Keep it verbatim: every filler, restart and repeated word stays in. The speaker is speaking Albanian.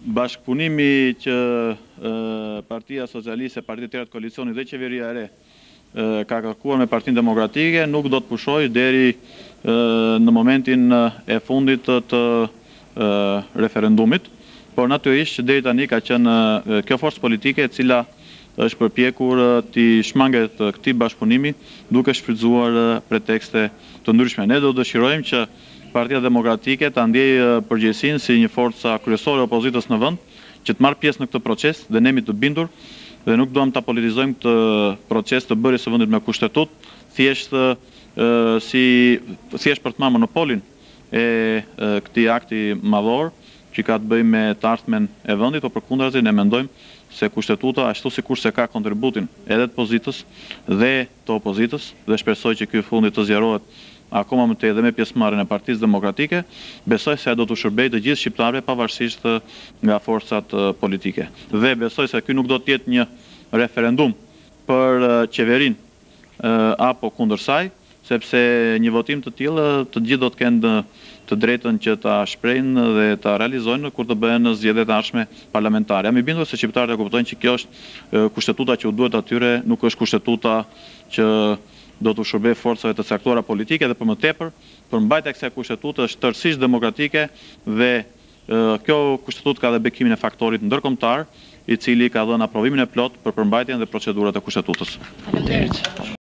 bashkëpunimi që Partia Socialiste, Partia tjera të koalicionit dhe qeveria e re ka kërkuar me Partinë Demokratike nuk do të pushoj deri në momentin e fundit të referendumit, por natyrisht që deri tani ka qenë kjo forcë politike e cila është përpjekur t'i shmanget këtij bashkëpunimi duke shfrytzuar pretekste të ndryshme. Ne do dëshirojmë që Partia Demokratike ta ndjejë përgjegjësinë si një forca kryesore e opozitës në vend, që të marrë pjesë në këtë proces dhe ne jemi të bindur dhe nuk duam ta politizojmë këtë proces të bërjes së vendit me kushtetut, thjesht si thjesht për të marrë monopolin e këtij akti madhor që ka të bëjë me të ardhmen e vendit, por përkundrazi ne mendojmë se kushtetuta ashtu sikur se ka kontributin edhe të pozitës dhe të opozitës dhe shpresoj që ky fundi të zgjerohet akoma më tej dhe me pjesëmarrjen e Partisë Demokratike, besoj se do të shërbejë të gjithë shqiptarëve pavarësisht nga forcat politike. Dhe besoj se ky nuk do të jetë një referendum për qeverinë apo kundër saj, sepse një votim të tillë të gjithë do të kenë të drejtën që ta shprehin dhe ta realizojnë kur të bëhen zgjedhjet e ardhshme parlamentare. Jam i bindur se shqiptarët e kuptojnë që kjo është kushtetuta që u duhet atyre, nuk është kushtetuta që do të shërbejë forcave të caktuara politike dhe për më tepër, përmbajtja e kësaj kushtetutë është tërësisht demokratike dhe kjo kushtetutë ka dhe bekimin e faktorit ndërkombëtar, i cili ka dhënë aprovimin e plot për përmbajtjen dhe procedurat e kushtetutës.